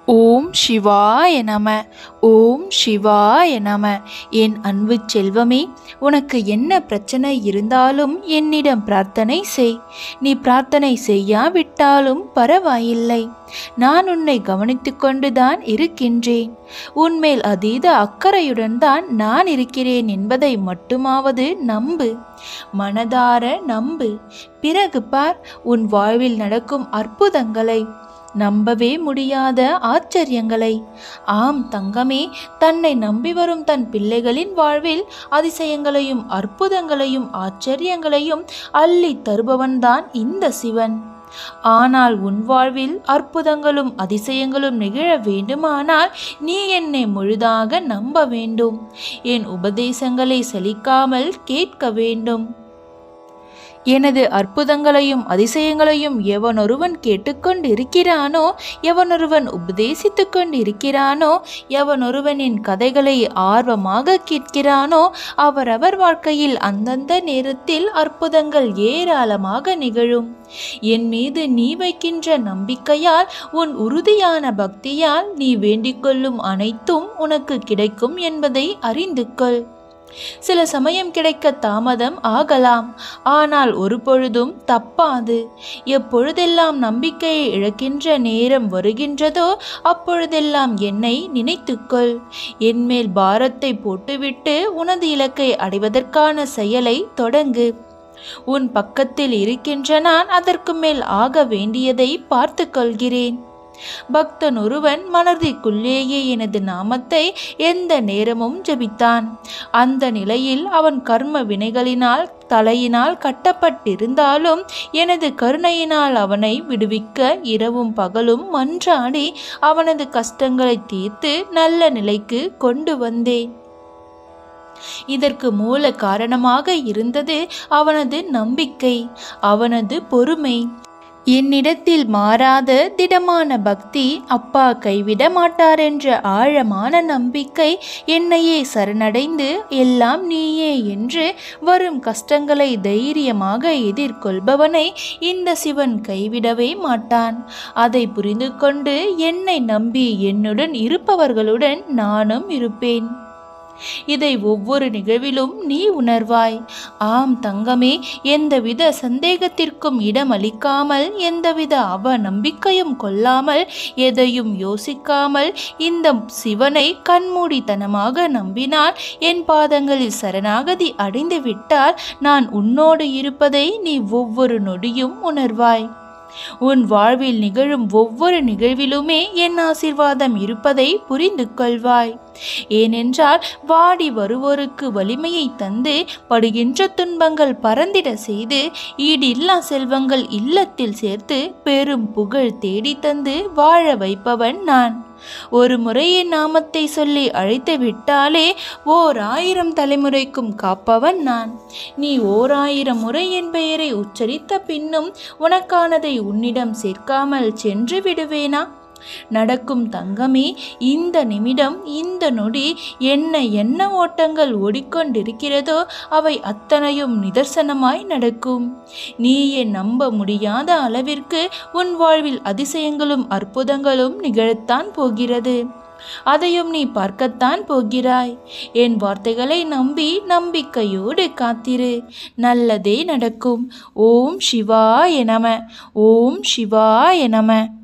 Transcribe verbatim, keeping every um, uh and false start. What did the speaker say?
ஓம் சிவாய நம. ஓம் சிவாய நம. என் அன்பு செல்வமே, உனக்கு என்ன பிரச்சனை இருந்தாலும் என்னிடம் பிரார்த்தனை செய். நீ பிரார்த்தனை செய்யாவிட்டாலும் பரவாயில்லை. நான் உன்னை கவனித்து கொண்டுதான் இருக்கின்றேன். உன்மேல் அதீத அக்கறையுடன் தான் நான் இருக்கிறேன் என்பதை மட்டுமாவது நம்பு. மனதார நம்பு. பிறகு பார் உன் வாழ்வில் நடக்கும் அற்புதங்களை, நம்பவே முடியாத ஆச்சரியங்களை. ஆம் தங்கமே, தன்னை நம்பி வரும் தன் பிள்ளைகளின் வாழ்வில் அதிசயங்களையும் அற்புதங்களையும் ஆச்சரியங்களையும் அள்ளி தருபவன்தான் இந்த சிவன். ஆனால் உன் வாழ்வில் அற்புதங்களும் அதிசயங்களும் நிகழ வேண்டுமானால் நீ என்னை முழுதாக நம்ப வேண்டும். என் உபதேசங்களை சலிக்காமல் கேட்க வேண்டும். எனது அற்புதங்களையும் அதிசயங்களையும் எவனொருவன் கேட்டுக்கொண்டிருக்கிறானோ, எவனொருவன் உபதேசித்து கொண்டிருக்கிறானோ, எவனொருவனின் கதைகளை ஆர்வமாக கேட்கிறானோ, அவரவர் வாழ்க்கையில் அந்தந்த நேரத்தில் அற்புதங்கள் ஏராளமாக நிகழும். என் மீது நீ வைக்கின்ற நம்பிக்கையால், உன் உறுதியான பக்தியால் நீ வேண்டிக் கொள்ளும் அனைத்தும் உனக்கு கிடைக்கும் என்பதை அறிந்து கொள். சில சமயம் கிடைக்க தாமதம் ஆகலாம், ஆனால் ஒரு பொழுதும் தப்பாது. எப்பொழுதெல்லாம் நம்பிக்கையை இழக்கின்ற நேரம் வருகின்றதோ அப்பொழுதெல்லாம் என்னை நினைத்துக்கொள். என்மேல் பாரத்தை போட்டுவிட்டு உனது இலக்கை அடைவதற்கான செயலை தொடங்கு. உன் பக்கத்தில் இருக்கின்ற நான் அதற்கு மேல் ஆக வேண்டியதை பார்த்து கொள்கிறேன். பக்தன் ஒருவன் மனதிற்குள்ளேயே எனது நாமத்தை எந்த நேரமும் ஜபித்தான். அந்த நிலையில் அவன் கர்ம வினைகளினால் தலையினால் கட்டப்பட்டிருந்தாலும் எனது கருணையினால் அவனை விடுவிக்க இரவும் பகலும் மன்றாடி அவனது கஷ்டங்களை தீர்த்து நல்ல நிலைக்கு கொண்டு வந்தேன். இதற்கு மூல காரணமாக இருந்தது அவனது நம்பிக்கை, அவனது பொறுமை. என்னிடத்தில் மாறாத திடமான பக்தி, அப்பா கைவிட மாட்டார் என்ற ஆழமான நம்பிக்கை, என்னையே சரணடைந்து எல்லாம் நீயே என்று வரும் கஷ்டங்களை தைரியமாக எதிர்கொள்பவனை இந்த சிவன் கைவிடவே மாட்டான். அதை புரிந்து கொண்டு என்னை நம்பி என்னுடன் இருப்பவர்களுடன் நானும் இருப்பேன். இதை ஒவ்வொரு நிகழ்விலும் நீ உணர்வாய். ஆம் தங்கமே, எந்தவித சந்தேகத்திற்கும் இடமளிக்காமல், எந்தவித அவ நம்பிக்கையும் கொள்ளாமல், எதையும் யோசிக்காமல் இந்த சிவனை கண்மூடித்தனமாக நம்பினால், என் பாதங்களில் சரணாகதி அடைந்து விட்டால் நான் உன்னோடு இருப்பதை நீ ஒவ்வொரு நொடியும் உணர்வாய். உன் வாழ்வில் நிகழும் ஒவ்வொரு நிகழ்விலுமே என் ஆசீர்வாதம் இருப்பதை புரிந்து கொள்வாய். ஏனென்றால் வாடி வருவோருக்கு வலிமையை தந்து, படுகின்ற துன்பங்கள் பறந்திட செய்து, ஈடில்லா செல்வங்கள் இல்லத்தில் சேர்த்து, பெரும் புகழ் தேடி தந்து வாழ வைப்பவன் நான். ஒரு முறை என் நாமத்தை சொல்லி அழைத்து விட்டாலே ஓர் ஆயிரம் தலைமுறைக்கும் காப்பவன் நான். நீ ஓர் ஆயிரம் முறை என் பெயரை உச்சரித்த பின்னும் உனக்கானதை உன்னிடம் சேர்க்காமல் சென்று விடுவேனா? நடக்கும் தங்கமே, இந்த நிமிடம் இந்த நொடி என்ன என்ன ஓட்டங்கள் ஓடிக்கொண்டிருக்கிறதோ அவை அத்தனையும் நிதர்சனமாய் நடக்கும். நீயே நம்ப முடியாத அளவிற்கு உன் வாழ்வில் அதிசயங்களும் அற்புதங்களும் நிகழத்தான் போகிறது. அதையும் நீ பார்க்கத்தான் போகிறாய். என் வார்த்தைகளை நம்பி நம்பிக்கையோடு காத்திரு. நல்லதே நடக்கும். ஓம் சிவாய நம. ஓம் சிவாய நம.